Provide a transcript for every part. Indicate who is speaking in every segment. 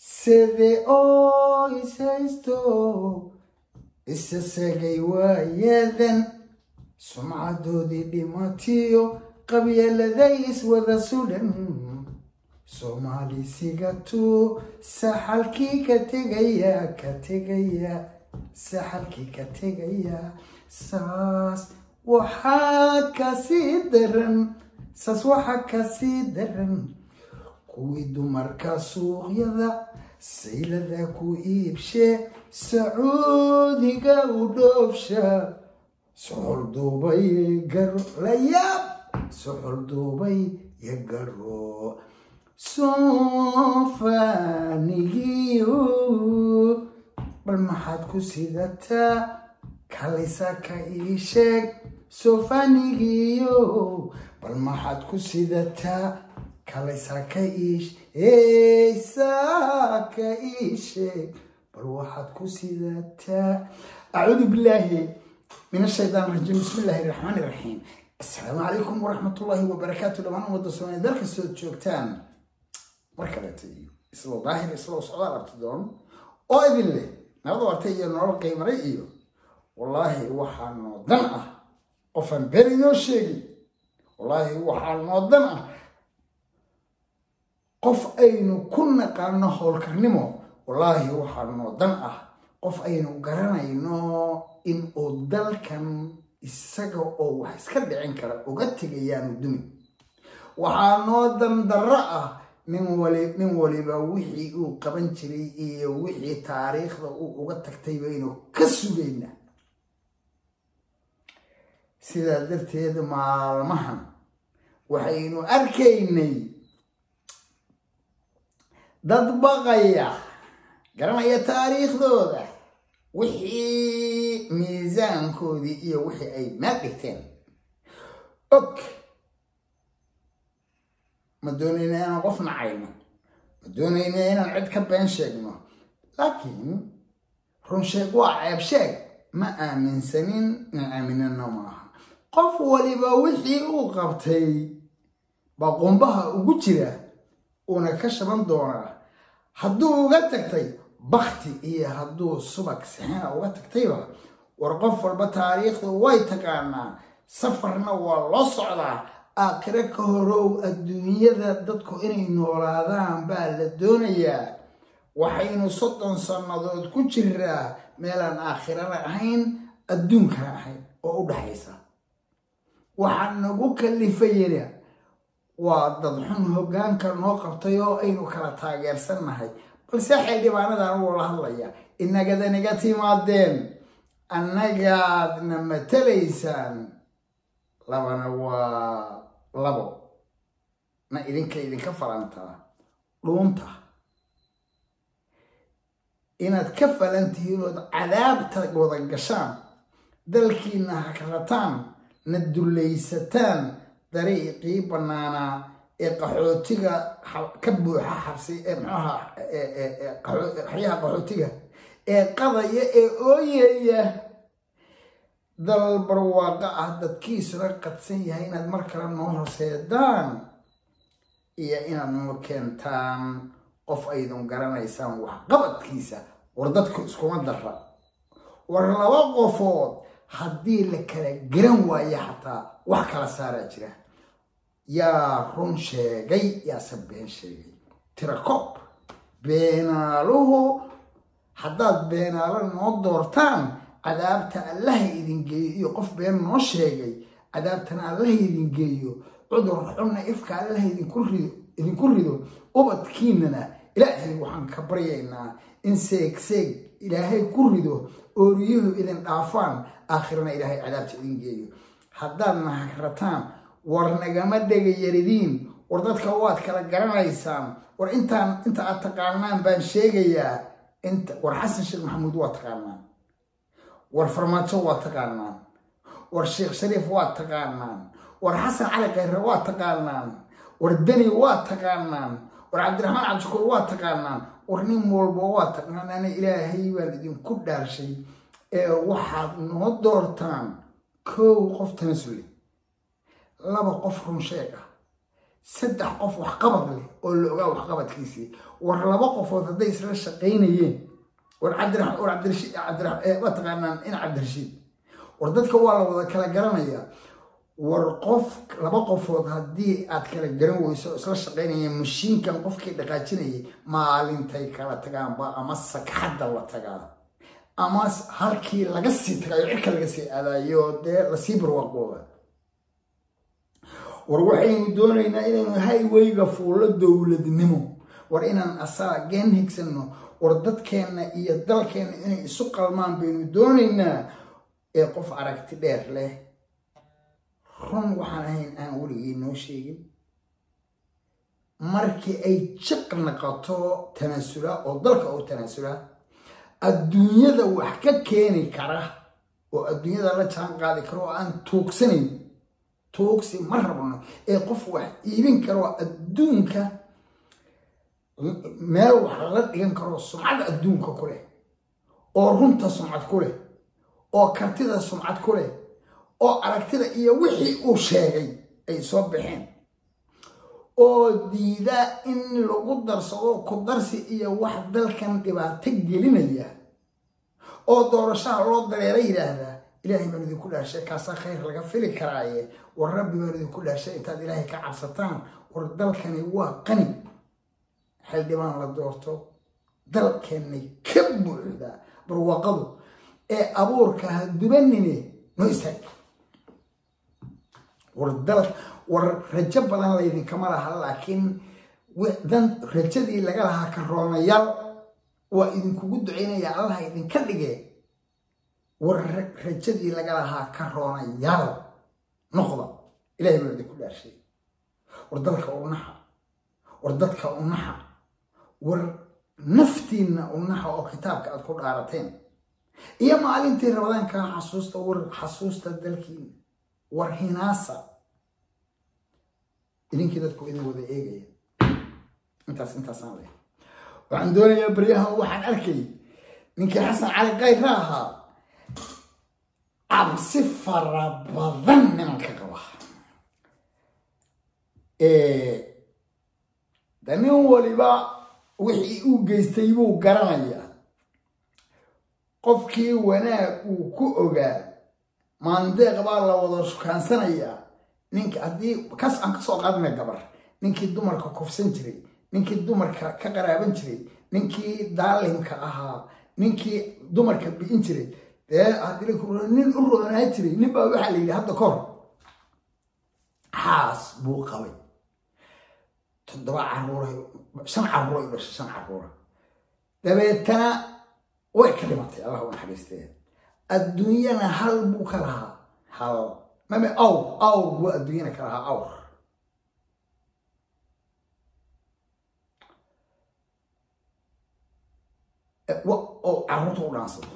Speaker 1: sede oo ishaysto isasagay waayadan sumcadoodii dhimatiyo qabyaladay iswada sudan Somali sigatu saxalkii ka tegaya saxalkii ka tegaya saas waxa ka sii daran kuwii dumarka suuqyada saylada ku iibshe sacuudiga u dhoofsha suxul duubay ya garo soofanigiyo bal maxaad ku sidataa kalisa ka ii sheeg soofanigiyo bal maxaad ku sidataa kalisa ka ii sheeg bal waxaad ku sidataa acuudu billaahi min ashaytaan rajiim bismillaahi raxmaani raxiim السلام عليكم ورحمة الله وبركاته لما نوضع سواني ذلك السود جوكتان مركبتي إسلو ظاهر إسلو صعودة أبتدون أو إذن لي نوضع أرتي نورو قيمري إيو والله وحان ضمعة قفن برينو شيء والله وحان ضمعة قف أينو كنا قارنا حول كرنمو والله وحان ضمعة قف أينو قرانا إنو إن أدل كان isaga oo wax iska dhicin kara uga tagayaan dumi waxa noo dandara ah nin waliba wixii uu qaban jiray iyo wixii taariikhda uu uga tagtay baynu ka sugayna sida darteed maalmahan waxaynu arkaynay dad baqaya garanaya taariikhdooda wixii miisaankoodii iyo wixii ay meel dhigteen og ma doonayna inaan qof nacayno ma doonayna inaan cid ka been sheegno laakiin run sheeg waa ceeb sheeg ma aaminsanin na aaminana maaha qof waliba wixii uu qabtay baa qumbaha ugu jira uuna ka shaban doonaa hadduu uga tagtay bakti iyo hadduu subag sixina uga tagtayba war qof walba taariikhdu way taqaanaa safarna waa loo socdaa aakhire ka horow adduunyada dadku inay noolaadaan baa la doonayaa waxaynu 30 sannadood ku jiraa meelaan aakhirana ahayn adduunkana ahayn oo u dhaxaysa waxaan nagu kalifayna waa dad xun hoggaanka noo qabtay oo aynu kala taageersannahay balse xildhibaanadan wuu la hadlaya inagada naga timaadeen annagaadna matalaysaan labana waa labo na idinka falantaa dhuunta inaad ka falantihiin ood cadaabta wada gashaan dalkiina hakrataan na dulaysataan dariiqii bannaanaa qaxootiga ka buuxa xabsi maxaha xayaha qaxootiga qadaya ooyaya dal barwaaqa ah dadkiisuna qadsan yahay inaad mar kale noo horseedaan iyo inaad noo keentaan qof aydan garanaysaan wax qabadkiisa war dadku iskuma dara war laba qofood haddii la kala garan waayo xataa wax kala saaraa jira yaa run sheegay yaa sabeen sheegay tirakob beenaaluhu haddaad beenaalo noo doortaan cadaabta allaha idin geeyo iyo qof been noo sheegay cadaabtana allaha idin geeyo cudur xunna ifka allaha idinku rido ubadkiinana ilaahay waxaan ka baryaynaa in seeg ilaahay ku rido ooriyuhu idin dhaafaan aakhirana ilaahay cadaabta idin geeyo haddaad nahrataan war nagama dhegayaridiin war dadka waad kala garanaysaan war inta aad taqaanaan baan sheegayaa war xasan sheekh maxamuud waa taqaanaan war farmaajo waa taqaanaan war sheekh shariif waa taqaanaan war xasan cali khayre waa taqaanaan war dani waa taqaanaan war cabdiraxmaan cabdishakuur waa taqaanaan war nin walba waa taqaanaan ilaahay baan idinku dhaarshay ee waxaad noo doortaan kow qof tanasuli laba qof run sheeg ah saddex qof wax qabad leh oo la ogaa wax qabadkiisii war laba qofood hadday isla shaqaynayeen war cabdirashiid waa taqaanaan in cabdirashiid war dadka waa la wada kala garanayaa war qof laba qofood haddii aad kala garan weyso isla shaqaynayeen mashiinkan qofkii dhaqaajinayay maalintay kala tagaanba ama sagxadda la tagaa ama halkii laga sii tagayo cirka laga sii aadayo dee lasii barwaaqooba war waxaynu doonaynaa inaynu highwayga fuulo dowladnimo war inaan asaageen higsano war dadkeenna iyo dalkeenna inay isu qalmaan baynu doonaynaa ee qof aragti dheer leh run waxaan ahayn aan weligii noo sheegin markii ay jiq noqoto tanaasula oo dalka uu tanaasula adduunyada wax ka keeni kara oo adduunyada la jaan qaadi karo oo aan tuugsanayn tuugsi ma rabno ee qof wax iibin karo adduunka meel wax la dhigan karo sumcad adduunka ku leh oo runta sumcad ku leh oo kartida sumcad ku leh oo aragtida iyo wixii uu sheegay ay soo baxeen oo diida in lagu darsado ku darsi iyo wax dalkan dhibaato gelinaya oo doorashaha loo dareeray yiraahdaa ilaahay baan idinku dhaashay kaasa khayr laga fili karaaye war rabbi baan idinku dhaashay intaad ilaahay ka cabsataan war dalkani waa qani xildhibaan la doorto dalkeenay ka buuxda barwaaqadu ee abuurka ha dubanine noo istaag war rajo badan laydinkama laha laakiin dan rajadii laga lahaa karoonayaal waa idinkugu ducaynaya allaha idinka dhige war rajadii laga lahaa karoonayaal noqda ilaahay baa idinku dhaarshay war dalka u naxa war dadka u naxa war naftiinna u naxa oo kitaabka aad ku dhaarateen iyo maalintii rabadaankaa xasuusta war xasuusta dalkiina war hinaasa idinkii dadku idin wada eegaya intaasaan leh waxaan doonayaa baryahan waxaan arkay ninkii xasan cali kayre ahaa cabsi fara badan nimanka qaba da nin waliba wixii uu geystay buu garanayaa qofkii wanaag uu ku ogaa maandeeq baa la wada shukaansanayaa ninka haddii kas aan kasoo qaadna gabar ninkii dumarka kufsan jiray ninkii dumarka ka qaraaban jiray ninkii daalimka ahaa ninkii dumarka bi'in jiray dee nin u roonaa jiray nin baa waxaa la yidhi hadda kahor xaas buu qabay 7 caruur 5 caruur iyo 5 caruur dabeetana way ka dhimatay allah u naxariistay adduunyana hal buu ka lahaa hal mame awr buu adduunyana ka lahaa awr oo caruurta u dhaansado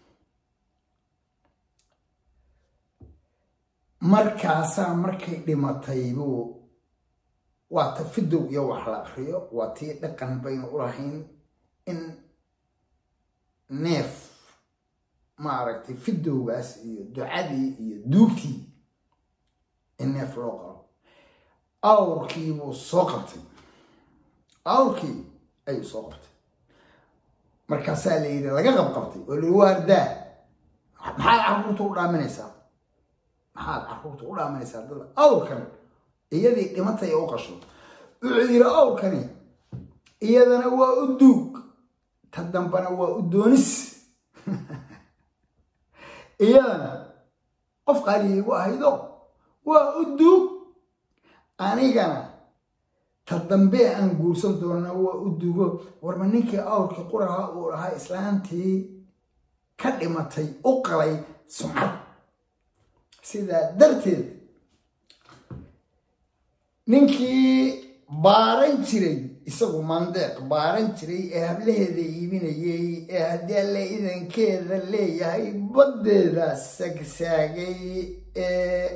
Speaker 1: markaasaa markay dhimatay buu waa ta fidow iyo wax la akhriyo waa tii dhaqan baynu u lahayn in neef maaragtay fidowgaas iyo ducadii iyo duugtii in neef loo qabo awrkii buu soo qabtay awrkii ayuu soo qabtay markaasaa la yidhi laga qabqabtay oo la waardaa maxaad caruurta u dhaaminaysaa dad awrkan iyadii dhimatay u qasho wuxuu yidhi awrkani iyadana waa u duug ta dambana waa u doonis iyadana qof qaaliyigu ahaydo waa u duug anigana ta dambe aan guursan doona waa u dugo warma ninkii awrkii quraha uu lahaa islaantii ka dhimatay u qalay sumcad sidaa darteed ninkii baaran jiray isagu mandeeq baaran jiray ee hablaheeda iibinayay ee haddii alle idankeeda leeyahay baddeeda sagsaagay ee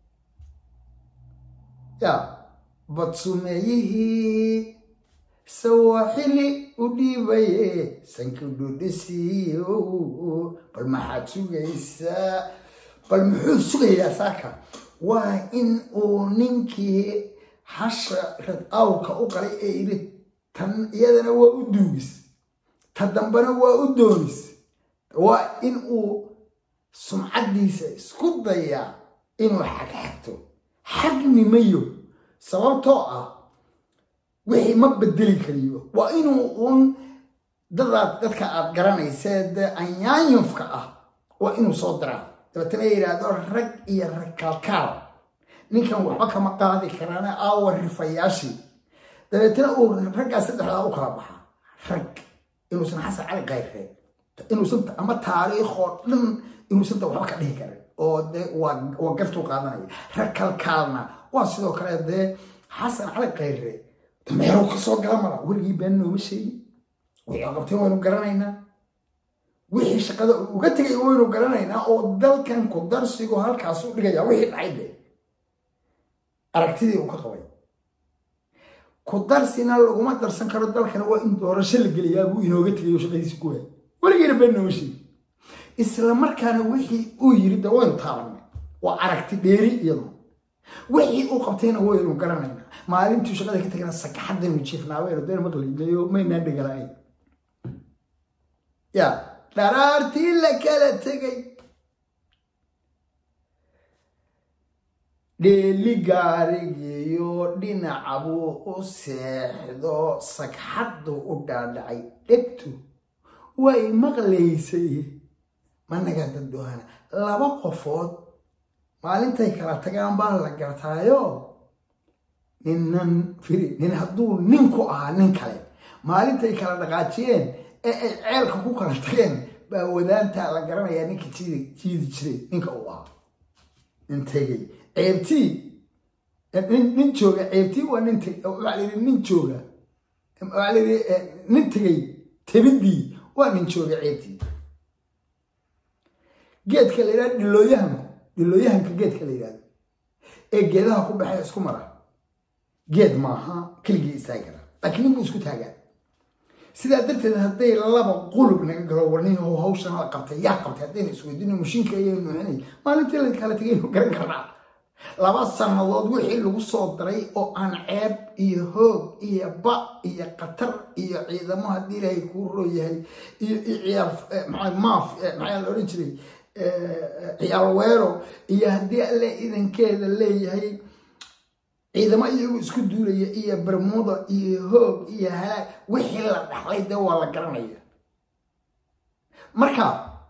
Speaker 1: badsumeeyihii sawaaxili u dhiibaye sanki dhudhisiyo bal maxaad sugaysaa bal muxuu sugayaa saaka waa in uu ninkii حشرة أو كأقرأ إيرت تن يدنا وأدوس تدمبنا وأدونس وإنه سمعديس سكضيا إنه حكته حجمي ميو سواء طاعة وحي ما بدلي كريو وإنه dadka aad garanaysid ayaan yufka waa soo dira dabtana yiraahdo rag iyo rag ninkan waxba kama qaadi karaan rifayaashii dabtana ragga saddexda u kala baxa rag san xasan cali qayre san ama taariikh oo dhan san waxba ka dhihi karin oo waa gartu qaadanaya rag kalkaalna waa sidoo kale xasan cali qayre meero ka soo gala mara wargii been noo sheegay ويعقبتين وينو قرانينا وحي شقادة وقتك وينو قرانينا او دال كان كدار سيقو هالكاسو لغايا وحي العيدة أركتدي وكاقوي كدار سينا لغوما درسان كارو دال كان وإن دورشل قليابو إنو قتك يوشقادي سيقوها ولغينا بينو مشي إسلامار كان وحي يريد وينو طالنا وأركتي ديري يلو وحي وقبتين وينو قرانينا ما علمتو شقادة كتاكنا ساكا حدا نجيفنا وينو دير مقلي ليو ما ينادي قرائي يا درارتي لك لا تجي ديلي غاريو دينا ابو سيدو سكحدو ودادعي دبتو واي مقليسي ما نغاد دوهنا لابا قفود مالنتay kala tagaan baa la gartaayo ninnan firi nin haduu ninku aha nin kale maalintay kala dhaqaajiyeen ceelka ku kala tageen baa wadaanta la garanaya ninka jiidi jiray ninka uu ahaa nin tagay ceebtii nin jooga ceebtii waa nin jooga nin tagay tabidii waa nin jooga ceebtii geedka la yiraahdo dhilooyahanka geedka la yiraahdo geedaha ku baxay isku mara geed maaha keligii istaagara laakiin inuu isku taagaa sida darteed haday laba qulub naga galo warniyo hawshan la qabtay hadeen isweydiino mashiinka ay nuuxinay maalintii la kala tagay garan karnaa laba sanadood wixii lagu soo diray oo aan ceeb iyo hoog iyo ba iyo qatar iyo ciidamo hadii ilaahay ku rooyahay iyo ciyaar maxay la oran jiray ciyaar weero iyo hadii alle idankeeda leeyahay ciidamo iyagu isku duulaya iyo Bermuda iyo hoog iyo halaag wixii la dhaxlay waa la garanaya marka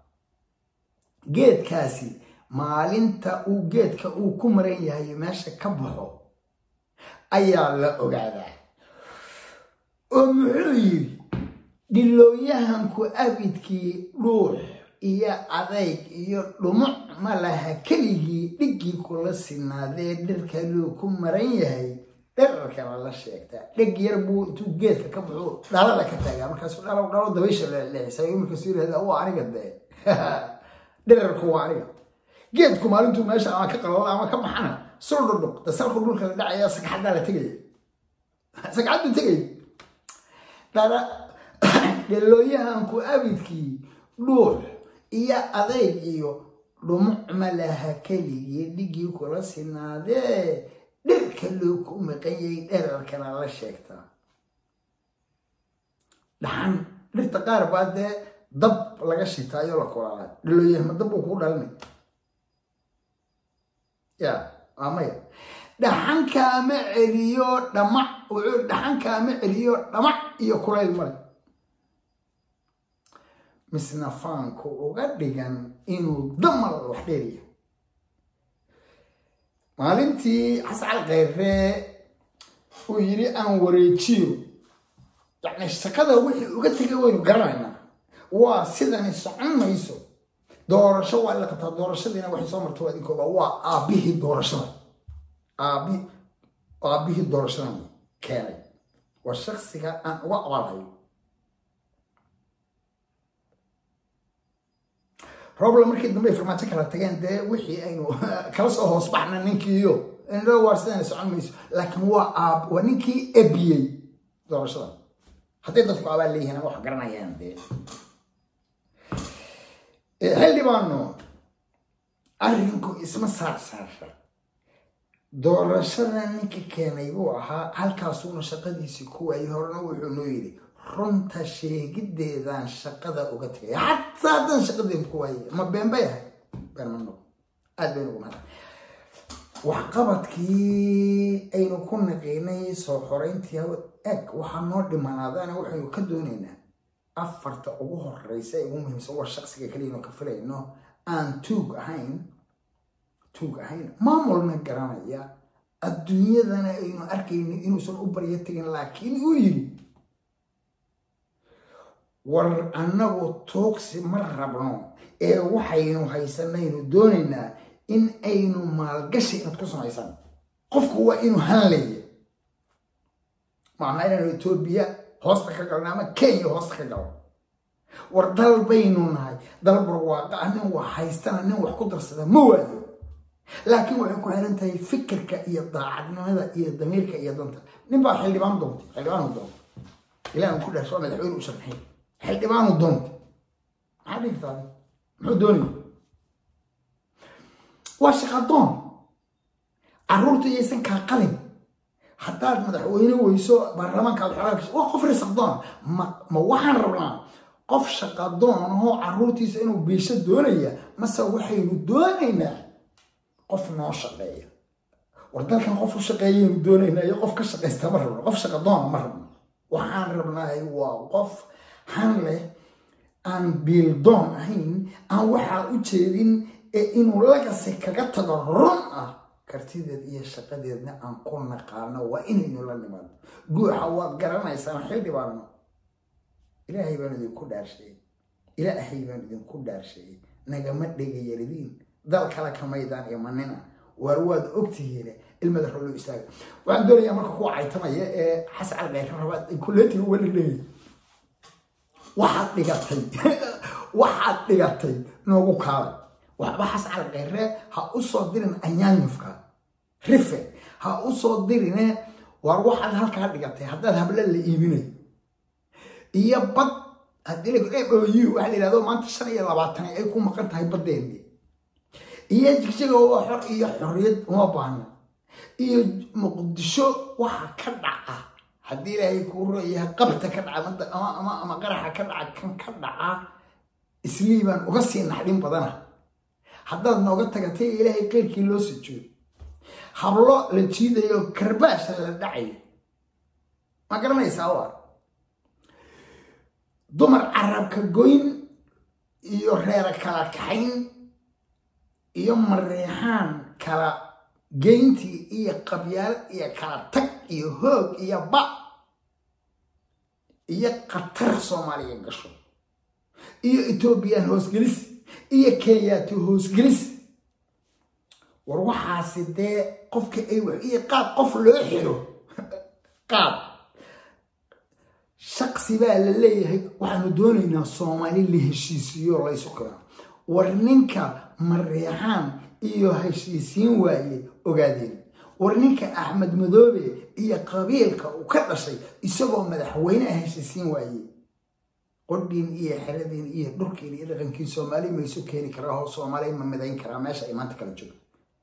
Speaker 1: geedkaasi maalinta uu geedka uu ku maran yahay meesha ka baxo ayaa la ogaadaa oo muxuu yiri dhilooyahanku abidkii dhuux iyo adayg iyo dhumuc ma laha keligii dhigii kula sinaadee dhirka loo ku maran yahay dherarka la sheegtaa dhig yar buu intuu geedka ka baxo dhalada ka taagaa markaasuu dhalo dabaysha leexisay markaasuu yiraahdaa waa aniga dherarku waa aniga geedku maalintuu meesha ama ka qalala ama ka baxana soo dhudhuq dasalku dhulka la dhacaya sagxadda la tagay sagxadda tagay dara dhilooyahanku abidkii dhuux iyo adayg iyo dhumuc ma laha keligii dhigii kula sinaadee dhirka loo ku maqayay dherarkana la sheegtaa dhaxan dhirta qaar baa dab laga shitaayo la kulaalay dhilooyahan dab uu ku dhalmay ya amay dhaxanka ma celiyo dhamac iyo kulayl male misna faanku uga dhigan inuu damar wax dheeriyo maalintii xasan qayre uu yiri aan wareejiyo yani shaqada wixii uga tagay waynu garanaynaa waa sidan socon mayso doorasho waa la qabtaa doorashadiina waxay soo martay adinkooda waa aabihii doorashada keenay waa shakhsiga aan uga abaalayo problem markii dambe farmaajo kala tageen wixii aynu kala soo hoos baxna ninkiiyo inoo warsadeen socon mayso laakiin waa ninkii abiyay doorashada haddii dadku abaal leeyihiin wax garanayaan xildhibaano arrinku isma saarsaarta doorashada ninka keenay buu ahaa halkaasuuna shaqadiisii ku waayay horena wuxuu noo yidhi runta sheegideedaan shaqada uga tagay xataa haddaan shaqadeeda ku waayay ma been bay ahay been ma noqo aad baynu ugu mahad waxqabadkii aynu ku naqaynay soo xoreyntii eg waxaa noo dhimanaadaana waxaynu ka doonaynaa afarta ugu horeysa ee ugu muhiimsan waa shaqsiga kaliya inuu ka filayno aan tuug ahayn maamulna garanaya adduunyadana aynu arkayno inuusan u baryo tegin laakiin uu yidhi war annagu tuugsi ma rabno ee waxaynu haysanaynu doonaynaa in aynu maalgashi inaad ku samaysaan qofku waa inuu hanlaya macnaa inaynu Ethiopia hoosta ka galno ama Kenya hoosta ka galno war dal baynu nahay dal barwaaqa nin wax haystana nin wax ku darsada ma waayo laakiin waxay ku xiran tahay fikirka iyo daacadnimada iyo damiirka iyo danta nin baa xildhibaan doonta ilaahay ku dhasho madaxweyne u sharxay xildhibaan doonta maxaa dhigtaa muxuu doonay waa shaqadoon carruurta iyaysan kaa qalin haddaad madaxweyne weyso baarlamaankaad xogaa waa qof risaqdoon ma waxaan rabnaa qof shaqadoon oo carruurtiisa inuu biisho doonaya mase waxaynu doonaynaa qof noo shaqeeya war dalkan qof u shaqeeyaynu doonaynaa iyo qof ka shaqaysta ma rabno qof shaqadoona ma rabno waxaan rabnahay waa qof han leh aan biildoon ahayn aan waxaa u jeedin ee inuu lagasi kaga tago run ah kartideed iyo shaqadeedna aan ku naqaano waa inaynu la nimaado guuxa waad garanaysaan xildhibaano ilaahay baan idinku dhaarshay nagama dhegayaridiin dal kale kamaydaan imanina waar waad ogtihiin ilmada rolo istaaga waxaan doonayaa marka kuwa caytamaya ee xascal qeyr rabaad kuleetiga uga dhigay waxaad dhigatay noogu kaalay waxba xascal qeyre ha u soo dirin anyaanyufka rife ha u soo dirine waar waxaad halkaa dhigatay haddaad habla la iibinay iyo bad haddii la waxa la yidhahdo maanta 25 ay ku maqan tahay badeennii iyo jigjiga waa xor iyo xorriyad uma baahna iyo muqdisho waxa ka dhaca haddii ilaahay kuu rooyahay qabta ka dhaca ama qaraxa ka dhaca kan ka dhaca isliibaan uga sii naxdin badana haddaad nooga tagatay ilaahay qeyrkii loo sujuudo hablo la jiidayo karbaasha la dhacayo ma garanaysaa waa dumar carabka goyn iyo reera kala kaxayn iyo mareexaan kala geyntii iyo qabyaal iyo kala tag iyo hoog iyo ba iyo qatar Soomaaliya gasho iyo Ethiopian hoosgelis iyo Kenya hoosgelis war waxaasi dee qofka ay wax iyo qaad qof loo xiro qaad shaqsi baa la leeyahay waxaanu doonaynaa Soomaali la heshiisiyo la isu karo war ninka mareexaan iyo heshiisiin waaye ogaadeen war ninka Axmed Madoobe iyo qabiilka uu ka dhashay isagoo madaxweyne heshiisiin waaye qodin iyo xeradin iyo dhulkeen iyo dhaqankii Soomaali ma isu keeni karaa oo Soomaali ma midayn karaa meesha ay maanta kala joogto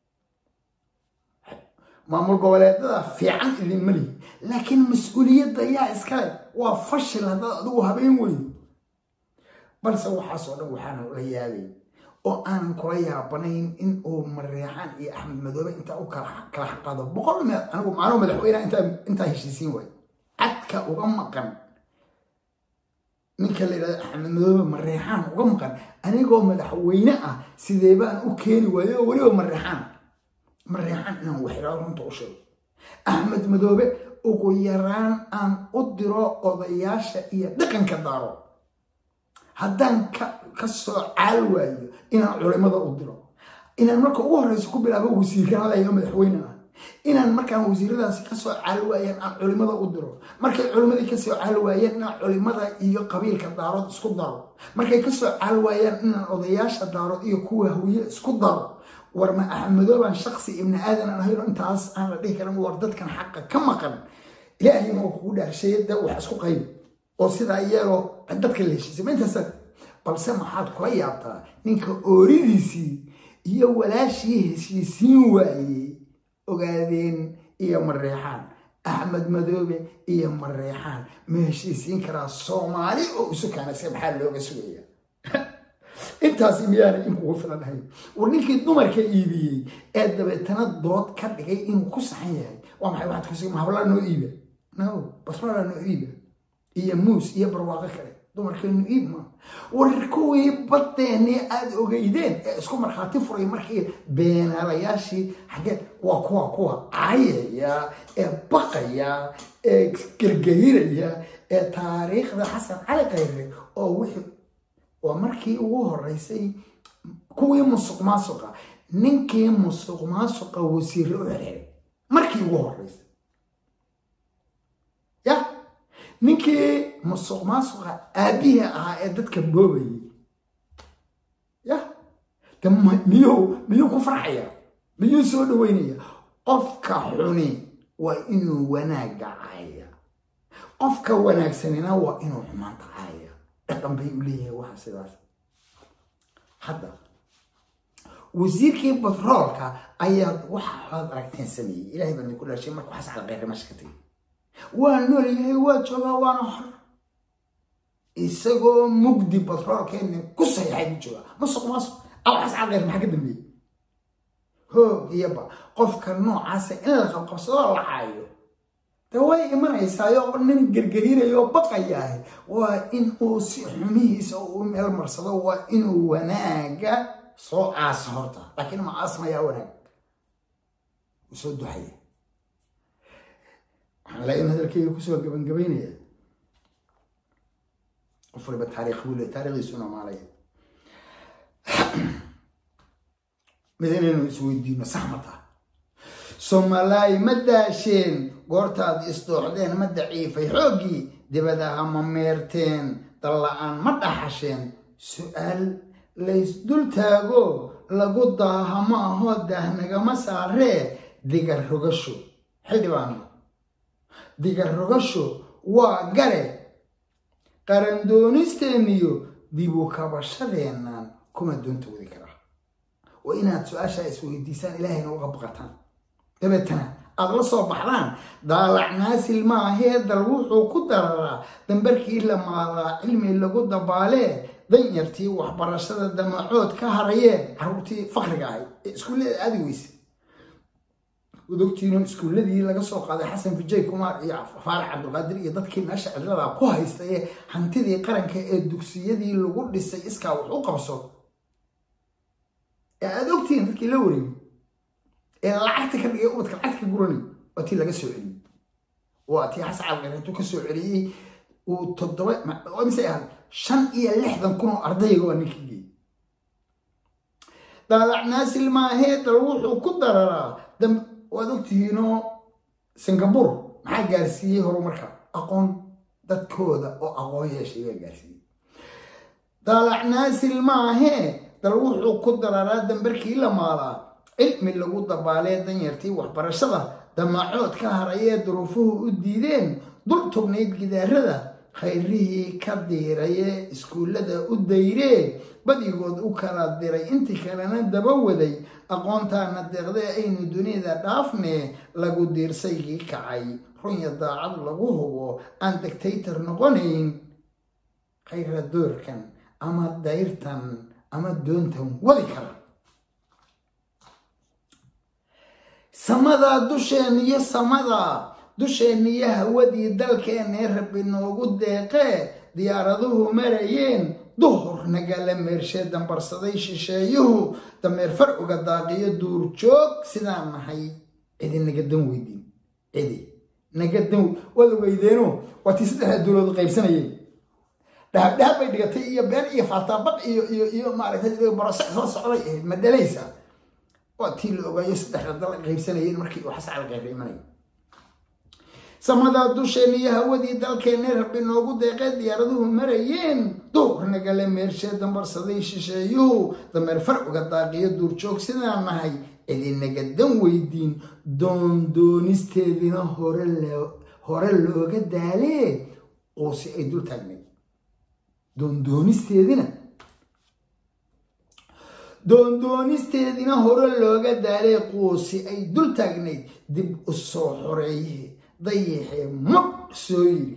Speaker 1: maamul goboleedada fiican idin mali laakiin mas'uuliyadda yaa iska waa fashil haddaad adigu habeen weyn balse waxaasoo dhan waxaan la yaabay oo aan kula yaabanayn in uu mareexaan iyo Axmed Madoobe inta u kala xaqado boqol meel anigu maano madaxweyne inta heshiisiin way adka uga maqan ninka la yiraahdo Axmed Madoobe mareexaan uga maqan anigoo madaxweyne ah sidee baan u keeni waayo waliba mareexaan inaan waxyaro runta u sheego Axmed Madoobe ugu yaraan aan u diro odayaasha iyo dhaqanka daaro haddaan ka soo caal waayo inaan culimada u diro inaan marka ugu horeysa ku bilaabo wasiirada la madaxweyne ah inaan markaan wasiiradaasi ka soo caal waayeen aan culimada u diro markay culimadii ka soo caal waayeen inaan culimada iyo qabiilka daarood isku daro markay ka soo caal waayeen inaan odayaasha daarood iyo kuwa hawiye isku daro war ma Axmed Madoobe shakhsi ibn aadan aan hayro intaas aan la dhihi karin war dadkan xaq ka maqan ilaahay ma ku dhaarsheeyada wax isku qayb oo sida yeelo dadka la heshiisay intaas balse maxaad kula yaabtaa ninka ooridiisii iyo walaashii heshiisiin waayay ogaadeen iyo mareexaan axmed madoobe iyo mareexaan ma heshiisiin karaa soomaali oo isu kaanaysa maxaa looga sugaya intaas miyaana in kugu filan ahayn war ninkii dumarka iibiyey ee dabeetana dood ka dhigay inuu ku saxan yahay waa maxay waxaad ku sii mahabla noo iiba no basra noo iiba iyo muus iyo barwaaqo kale dumarkeenu iib ma war kuwii badeeni aad ogeydeen ee isku markhaati furay markii beenaalayaashii xagee waa kuwa caayaya ee baqaya ee gargahiraya ee taariikhda xasan cali khayre oo wixii waa markii ugu horeysay kuwii musuqmaasuqa ninkii musuqmaasuqa wasiirre u xirxiray markii ugu horeysay ya ninkii musuqmaasuqa aabihii ahaa ee dadka boobayay ya miyuu ku farxaya miyuu soo dhaweynaya qofka xuni waa inuu wanaaga caaya qofka wanaagsanina waa inuu xumaanta caaya dhaqan bay u leeyahay waxa sidaas hadda wasiirkii batroolka ayaa waxaad aragteen sameeyey ilaahay baa ku dhashay markuu xasan cali khayre meesha ka tegay waa nool yahay waa joogaa waana xor isagoo mugdi batroolkeena ku saxiixay ku jooga musuqmaasuq aw xasan cali khayre maxaa ka dambeeyey hoog iyaba qofka noocaasa in la qabqabsado la caayo de way imanaysaayoo nin gargarinayo baqayahay waa in uu si xumihiisa u meel marsado waa inuu wanaaga soo aasa horta laakiin ma aasmayaa wanaag usoo duxaya waxaan leeyahay hadalkayga kusoo gabagabaynaya qof waliba taariikh buu leeyahay taariikhdiisuna maalaya mid inaynu isweydiino sax ma taha soomaaliya ma daasheen goortaad isdooxdeen ma daciifay xooggii dibadaha ma meerteen dalla-aan ma dhaxasheen su-aal laysdul taago lagu daaha ma ahoo daahnagama saaree digar rogasho xildhibaano digar rogasho waa gare qarandoonisteeniyo dib u kabashadeennan kuma doonta wadi karaa waa inaad su-aashaa isweydiisaan ilaahayna uga baqataan dabeetana aad la soo baxdaan daalac naasil maahee dal wuxuu ku dararaa dambarkii la maadaa cilmi lagu dabaalee danyartii waxbarashada damacood ka harayee caruurtii fakriga ahayd ee iskuullada aadi weyse udogtiino iskuulladii laga soo qaaday xasan fujay kumaar iyo faarax cabdulqaadir iyo dadkii meesha cidlada ku haystay ee hantidii qaranka ee dugsiyadii lagu dhisay iskaa wax u qabso ee aad ogtihiin dadkii la wareegay ee lacagta ka dhigay ubadka lacagta ka guranay waa tii laga soo celiyey waa tii xasan cali khayre intuu ka soo celiyey uu mise ahayd 65 kun oo ardayga waa ninkii geeyey daalac naasil maahee dal wuxuu ku dararaa waad ogtihiinoo singapore maxaa gaarsiiyey horumarka aqoon dadkooda oo aqoon yeeshay baa gaarsiiyey daalac naasil maahee dal wuxuu ku dararaa dambarkii la maalaa cilmi lagu dabaalee danyartii waxbarashada damacood ka harayee duruufuhu u diideen dul tubnayd gidaarada khayrihii ka diirayee iskuullada u dayree badigood u kala diray intii kalena daba waday aqoontaana deeqdee aynu dunida dhaafnee lagu diirsaygii kacay runya daacad lagu hubo aan dictator noqonayn khayra doorkan ama dayrtan ama doontan wadi kara samada dusheeniyo hawadii dalkeennee rabbi noogu deeqee diyaaraduhu marayeen duhur nagala meershee dambarsaday shisheeyuhu dameer farcuga daaqiyo duurjoog sidaan nahay cidi nagadan weydiin cidi nagadan wada weydeeno waa tii 3 dowladood qaybsanayeen dhahab bay dhigatay iyo been iyo faataabaq iyo maaragtay barasa soo socday ma dhalaysa waa tii la ogaayo 3 dal qaybsanayeen markii uu xasan cali khayre imanay samada dusheeniyo hawadii dalkeennee rabbi noogu deeqee diyaaraduhu marayeen duhur nagala meershee dambarsaday shisheeyuhu dameer farcuga daaqiyo duurjoog sidaan nahay cidi nagadan weydiin doonisteedina hore looga daalee qoosi ay dul taagnayd doonisteedina doonisteedina hore looga daalay quusi ay dul taagnayd dib u soo xoreeye dayaxee mudh soo yiri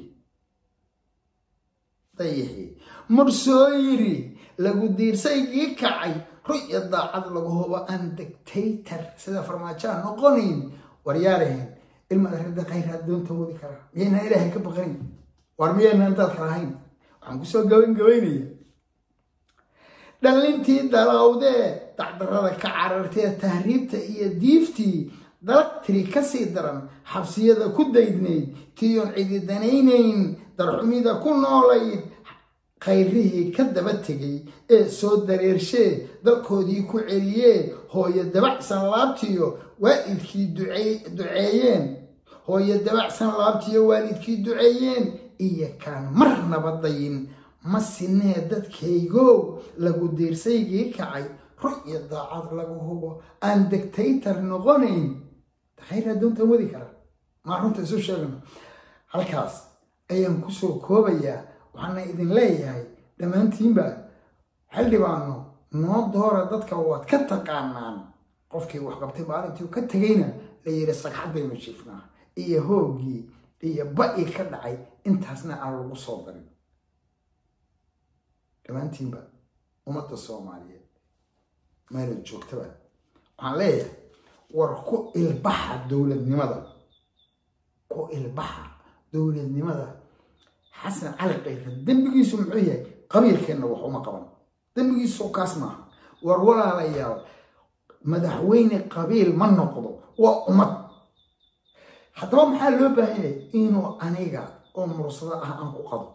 Speaker 1: dayaxee mudh soo yiri lagu diirsaygii kacay ru'ya daacad lagu hubo aan dictator sida farmaajo noqonayn waryaareen ilma arrinta khayraad doonta wadi kara miyayna ilaahay ka baqayn war miyayna dalka lahayn waxaan kusoo gabaynaya dhalintii dalawdee dacdarada ka carartee tahriibta iyo diiftii dalagtiri kasii daran xabsiyada ku daydnayd tiyoon cidi danaynayn darxumida ku noolayd khayrihii ka daba tegay ee soo dareershee dalkoodii ku celiyee hooyo dabacsan laabtiyo waalidkii duceeyeen hooyo dabacsan laabtiyo waalidkii duceeyeen iyo kaan marnaba dayin ma sinee dadkaygow lagu diirsaygii kacay ru'ya daacad lagu hubo aan dictator noqonayn khayr doonta wadi kara ma runta isu sheegno halkaas ayaan kusoo koobayaa waxaana idin leeyahay dhammaantiinba xildhibaano noo doora dadka waad ka taqaanaan qofkii wax qabtay maalintii ka tagayna la yiri sagxad baynu jiifnaa iyo hoogii iyo ba'i ka dhacay intaasna aan lagu soo darin dhammaantiinba ummadda Soomaaliyeed meel joogtaba waxaan leeyahay war ku ilbaxa dowladnimada حسن على غير دمبي سمعيه قبيل كأنه وحوم قبل دمبي سوكاسنا ورولا ليال مدحوين قبيل من نقضه وأمت حتى ما محل به إنه أنيجا أمر صلاة أنكو قضى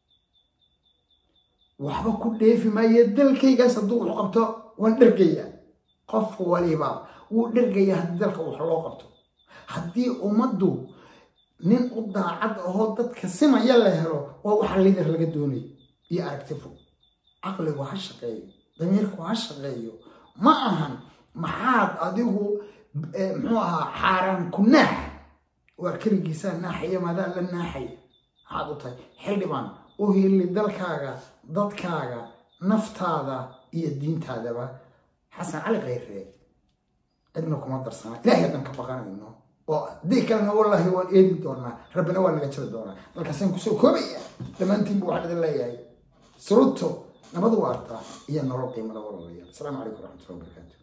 Speaker 1: وحبا كل في ما يدل كي يصدق وقبته وندرجيا قف وليبا ودرجيا هدلك وحلاقته هدي أمدو nin u daacad oo dadka simaya la helo oo waxa leeyahay laga doonay iyo aragtifo aqligu ha shaqeeyo damiirku ha shaqeeyo ma ahan maxaad adigu muxuu ahaa xaaran kunaax war kaligiisa naaxiya maada la naaxiy aad u tahay xildhibaan oo heli dalkaaga dadkaaga naftaada iyo diintaadaba xasan cali khayre idna kuma darsana ilaahay dan ka baqanayno دي كلمة والله هو إيدي دورنا ربنا هو اللي قتل دورنا الكسين كسو كوبية لما أنتم بواحد الله ياي سرطو نبضوا أرتا إيا نروقي من الله. السلام عليكم ورحمة الله وبركاته.